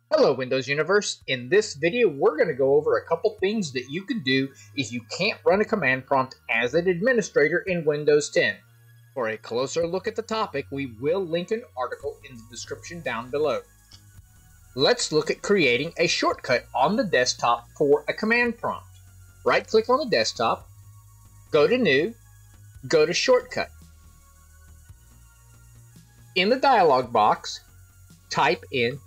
Hello Windows Universe. In this video we're going to go over a couple things that you can do if you can't run a command prompt as an administrator in Windows 10. For a closer look at the topic, we will link an article in the description down below. Let's look at creating a shortcut on the desktop for a command prompt. Right click on the desktop, go to New, go to Shortcut. In the dialog box, type in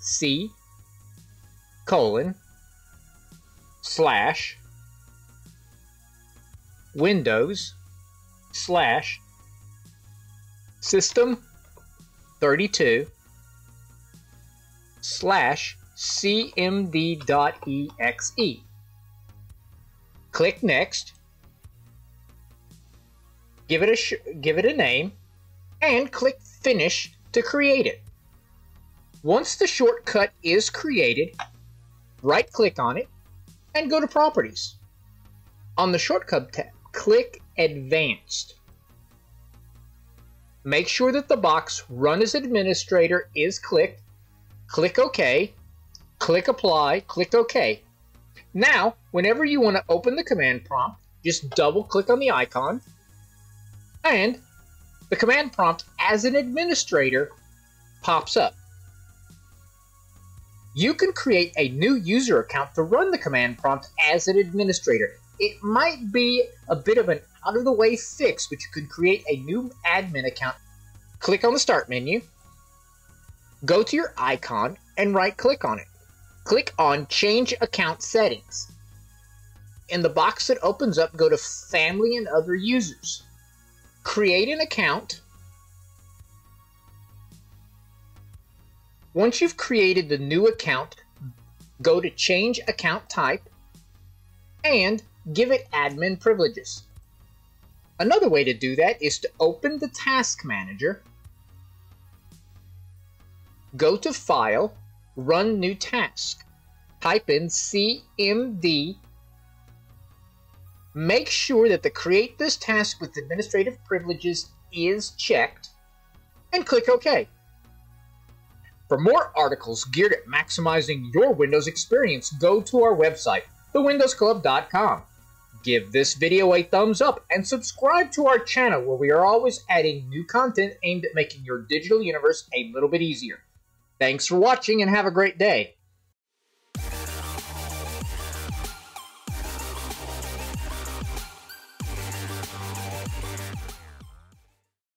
C:/Windows/System32/cmd.exe. Click Next, give it a name, and click Finish to create it. Once the shortcut is created, right-click on it and go to Properties. On the Shortcut tab, click Advanced. Make sure that the box Run as Administrator is clicked. Click OK, click Apply, click OK. Now, whenever you want to open the command prompt, just double-click on the icon, and the command prompt as an administrator pops up. You can create a new user account to run the command prompt as an administrator. It might be a bit of an out-of-the-way fix, but you can create a new admin account. Click on the Start menu, go to your icon, and right-click on it. Click on Change Account Settings. In the box that opens up, go to Family and Other Users. Create an account. Once you've created the new account, go to Change Account Type and give it admin privileges. Another way to do that is to open the Task Manager, go to File, Run New Task, type in CMD, make sure that the Create this task with administrative privileges is checked, and click OK. For more articles geared at maximizing your Windows experience, go to our website, thewindowsclub.com. Give this video a thumbs up and subscribe to our channel where we are always adding new content aimed at making your digital universe a little bit easier. Thanks for watching and have a great day.